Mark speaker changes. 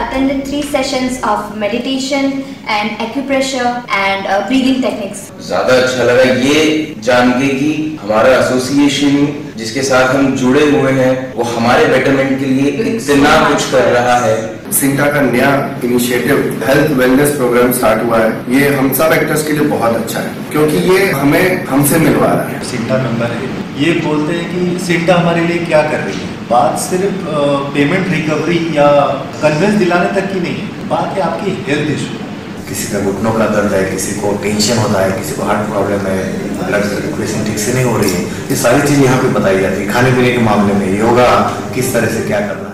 Speaker 1: attended 3 sessions of meditation and acupressure and breathing techniques.
Speaker 2: ज़्यादा अच्छा लगा ये जान के कि हमारा एसोसिएशन जिसके साथ हम जुड़े हुए हैं वो हमारे बेटरमेंट के लिए इतना कुछ कर रहा है।
Speaker 3: सिंटा का नया initiative health wellness program start हुआ है। ये हम सब एक्टर्स के लिए बहुत अच्छा है क्योंकि ये हमें हमसे मिलवा रहा है।
Speaker 4: सिंटा मेंबर है, ये बोलते हैं कि सिंटा हमारे लिए क्या कर रही है। बात सिर्फ पेमेंट रिकवरी या कन्वेंस दिलाने तक की नहीं है, बात है आपकी हेल्थ इशू।
Speaker 5: किसी का घुटनों का दर्द है, किसी को टेंशन होता है, किसी को हार्ट प्रॉब्लम है, ब्लड सर्कुलेशन ठीक से नहीं हो रही है, ये सारी चीज़ यहाँ पे बताई जाती है। खाने पीने के मामले में योगा किस तरह से क्या करना है।